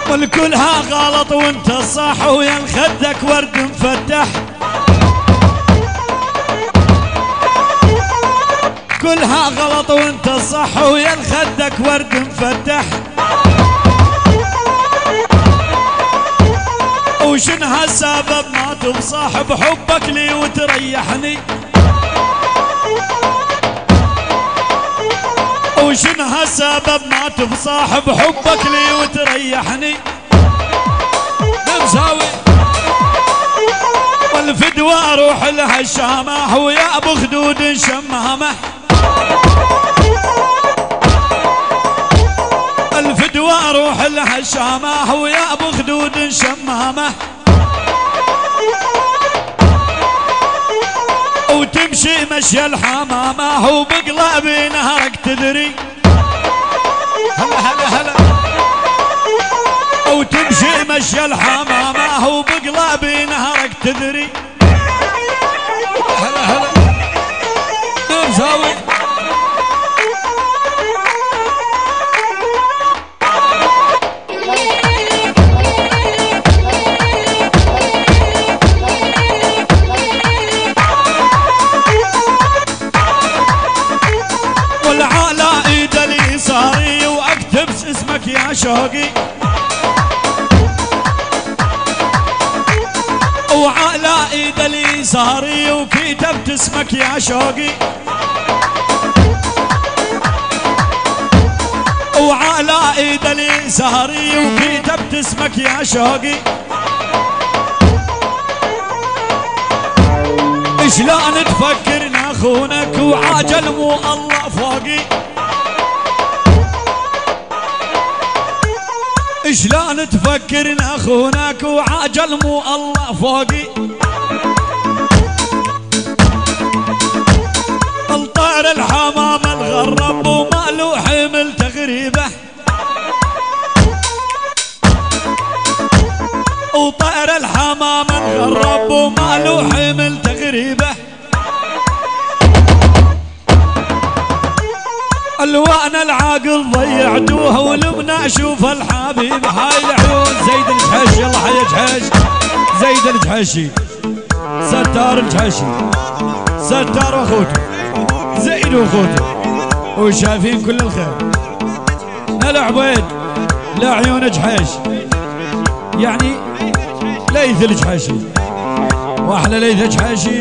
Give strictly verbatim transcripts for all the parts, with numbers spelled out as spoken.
والكلها غلط وانت الصح ويا خدك ورد مفتح. كلها غلط وانت الصح ويا خدك ورد مفتح. وشنها السبب ما تبصاحب حبك لي وتريحني. وشنها السبب ما تبصاحب حبك لي وتريحني. مساوي والفدوى اروح لها الشامة ويا ابو خدود شمامة. الفدوى اروح لها الشامة ويا ابو خدود شمامة. وتمشي مشي الحمامة وبقلبي نهرك تدري. هلا هلا هلا. وتمشي مشي الحمامة وبقلبي نهرك تدري. هلا هلا. مساوي اسمك يا شوقي. وعلى ايد اليساري وكتبت اسمك يا شوقي. وعلى ايد اليساري وكتبت اسمك يا شوقي. شلون تفكر ناخونك وعاجل مو الله فوقي. شلون تفكر اخونك وعاجل مو الله فوقي. الطير الحمام الغرب وما له حمل تغريبه. وطير الحمام الغرب وما له حمل تغريبه. الوان العاقل ضيعتوها ولمنا اشوف الحبيب. هاي العيون زيد الجحش. يلا حيا جحش. زيد الجحشي ستار الجحشي ستار واخوته زيد واخوته وشايفين كل الخير. هلا عبيد لعيون جحش يعني ليث الجحشي واحلى ليث جحشي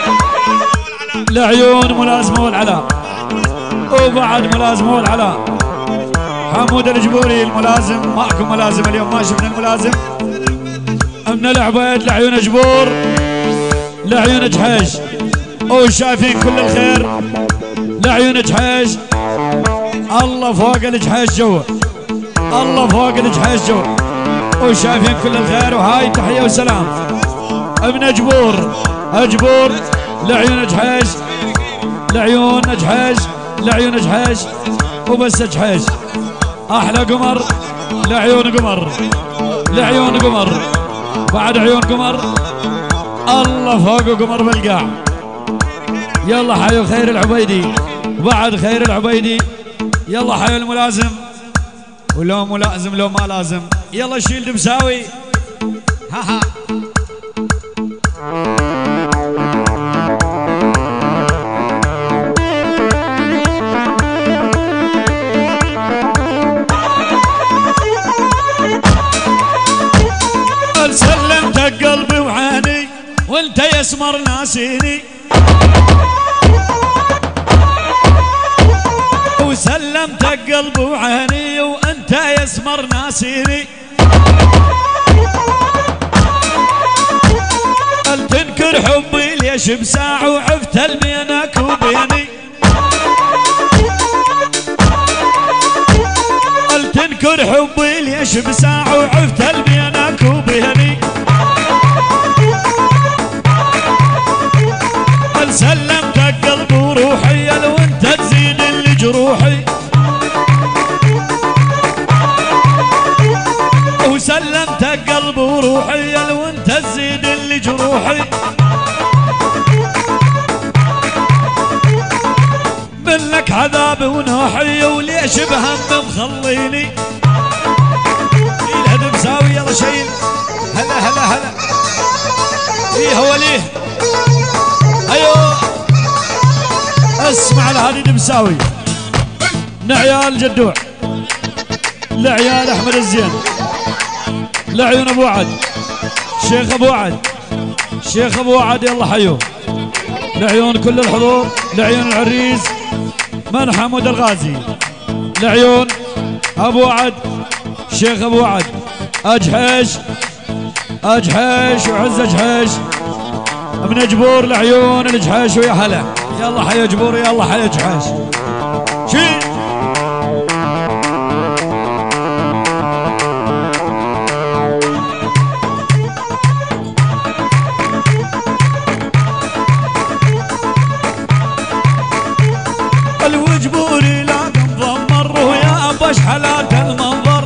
لعيون ملازمه والعلاء. وبعد ملازمه والعلاء حمود الجبوري الملازم. ماكو ملازم اليوم ما شفنا الملازم. من العبيد لعيون جبور لعيون جحيش وشايفين كل الخير لعيون جحيش. الله فوق الجحيش جوا. الله فوق الجحيش جوا وشايفين كل الخير. وهاي تحيه وسلام ابن جبور. جبور لعيون جحيش لعيون جحيش لعيون جحيش وبس جحيش. احلى قمر لعيون قمر لعيون قمر. بعد عيون قمر الله فوق قمر بالقاع. يلا حيو خير العبيدي. بعد خير العبيدي يلا حيو الملازم. ولو ملازم لو ما لازم يلا شيل دمساوي. ها ها سلمتك قلبي وعيني وانت يسمر ناسيني. وسلمتك قلبي وعيني وانت يسمر ناسيني. هل تنكر حبي ليش بساعة وعفت بينك وبيني. هل تنكر حبي ليش بساعة وعفت بينك وبيني. هل سلمتك قلبي وروحي لو انت تزيد اللي جروحي. وسلمتك قلبي وروحي لو انت تزيد اللي جروحي. منك عذاب ونوحي وليش بهم مخليني. الهدف مساوي يلا شيل. هلا هلا هلا ايه هو ليه. ايوه اسمع لهذه مساوي لعيال جدوع، لعيال احمد الزين، لعيون ابو وعد، شيخ ابو وعد، شيخ ابو وعد يلا حيو، لعيون كل الحضور، لعيون العريس من حمود الغازي، لعيون ابو وعد، شيخ ابو وعد، اجحيش اجحيش وعز اجحيش من جبور، لعيون الجحيش ويا هلا يلا حيا جبور يلا حيا جحيش شي. الوجبوري لا مضمر ويا بش حالات المنظر،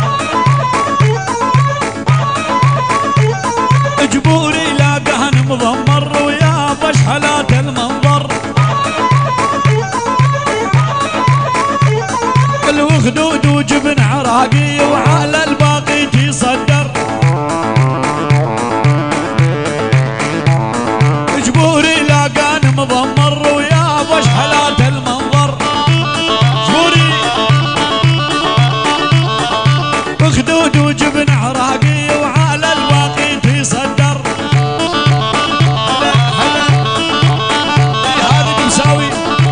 جبوري لا قهن مضمر ويا بش حالات المنظر، الوخدود وجبن عراقي وعلى الباقي تصدر، جبوري لا قهن مضمر ويا بش حالات المنظر، جبوري وخدود وجبن عراقي وعلى الباقي تصدر. هلا هلا اي هذه مساوي.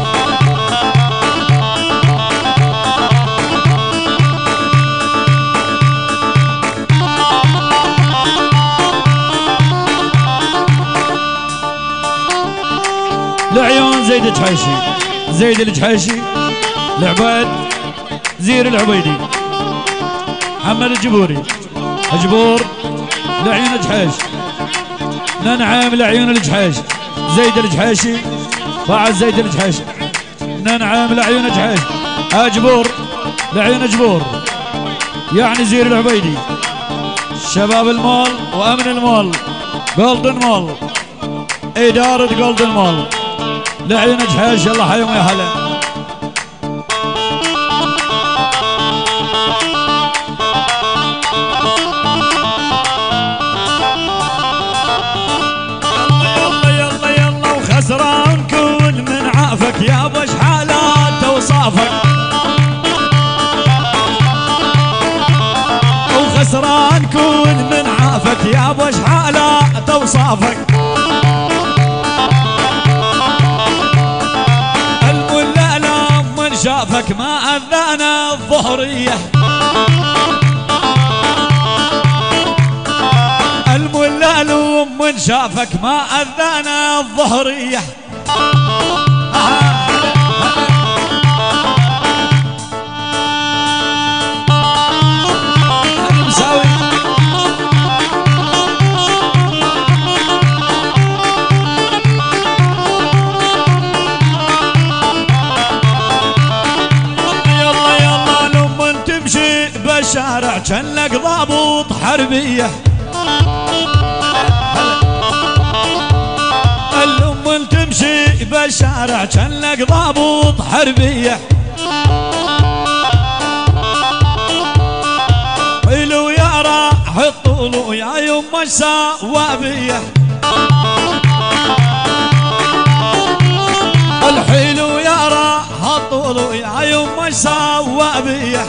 لعيون زيد الجحيشي، زيد الجحيشي، العبيد زير العبيدي، محمد الجبوري، جبور لعيون الجحيش، ننعم لعيون الجحيش، زيد الجحيشي، بعد زيد الجحيشي، ننعم لعيون الجحيش، اجبور لعيون جبور، يعني زير العبيدي، شباب المول وامن المول، جولدن مول، اداره جولدن مول، لعيون جحيش يلا حيهم يا هلا. خسران كل من عافك يا بش حالات اوصافك، وخسران كل من عافك يا بش حالات اوصافك، الملا لا من شافك ما اذانا الظهريه، الملا لو من شافك ما اذانا الظهريه. مساوي يلا يلا لو من تمشي بالشارع كأنك ضابط حربيه، الأم تمشي بالشارع كأنك ضابط حربية، حلو يا راح الطول يا يما السوابية، الحلو يا راح الطول يا يما السوابية،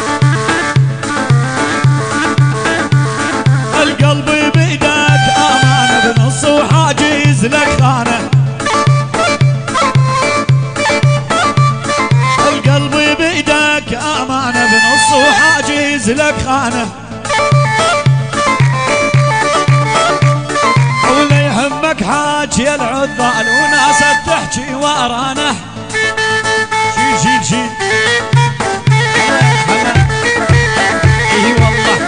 القلب بيدك أمانة بنص وحاجز لك خانة، القلب بيدك أمانة بنص وحاجز لك خانة، ولا يهمك حاجي العذال وناس تحكي ورانا، شيل شيل شيل هلا هلا اي والله.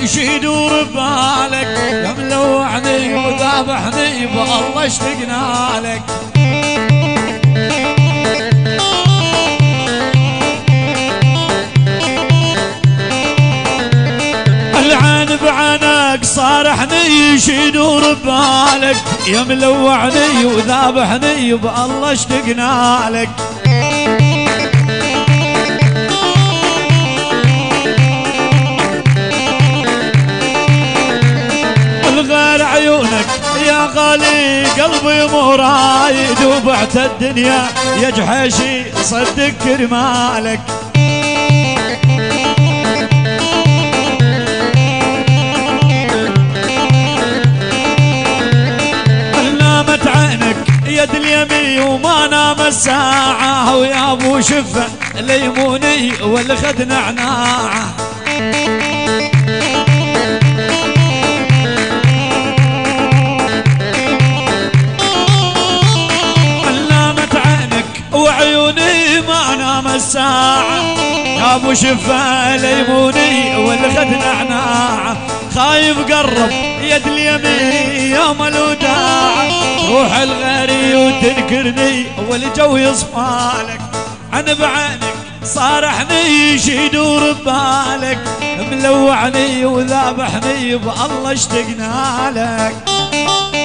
ايش يدور ببالك يا ملوعني وذابحني بالله اشتقنا لك. العين بعينك صارحني ايش يدور ببالك يا ملوعني وذابحني بالله اشتقنا لك. الغير عيونك يا غالي قلبي مو رايد وبعت الدنيا يا جحيشي صدق كرمالك. نامت عينك يد اليمين وما نام الساعة ويا ابو شفة ليموني والخد نعناعه. وعيوني ما نام الساعة يا ابو شفا ليموني والخد نعناعه. خايف قرب يد اليمين يوم الوداع روح الغري وتنكرني والجو يصفالك. عن بعينك صارحني ايش يدور ببالك ملوعني وذابحني بالله اشتقنا لك.